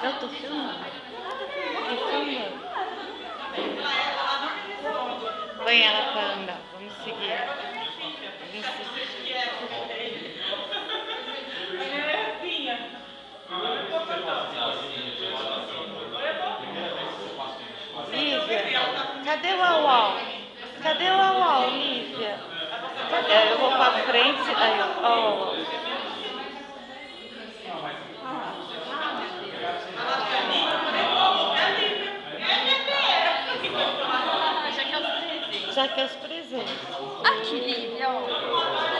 Eu tô filmando. Tô filmando. Põe ela pra andar. Vamos seguir. Vamos seguir. Lívia, cadê o Auau? Cadê o Auau, Lívia? Eu vou pra frente. Aí, ó. Já que é os presentes. Aqui, Lívia, ó.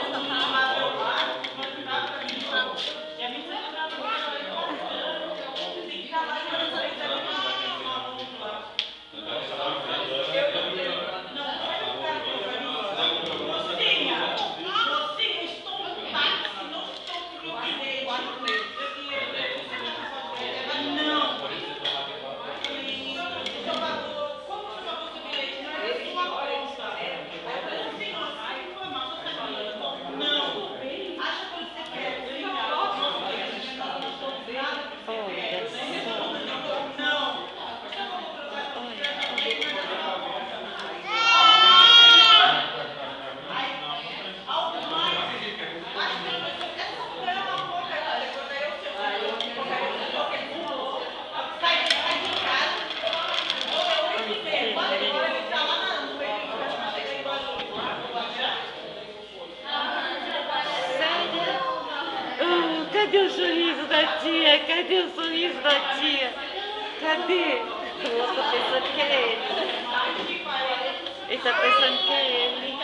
Cadê o sorriso da tia? Cadê o sorriso da tia? Cadê? O outro tá pensando que é ele. Ele tá pensando que é ele.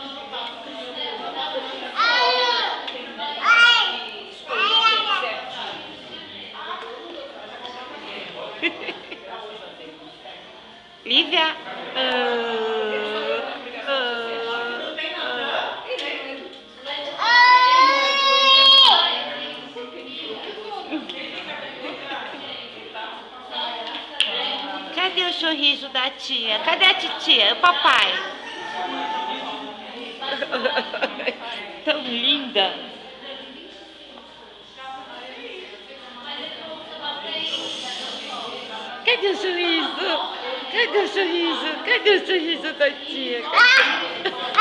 Lívia! Cadê o sorriso da tia? Cadê a titia? O papai? Tão linda! Cadê o sorriso? Cadê o sorriso? Cadê o sorriso da tia?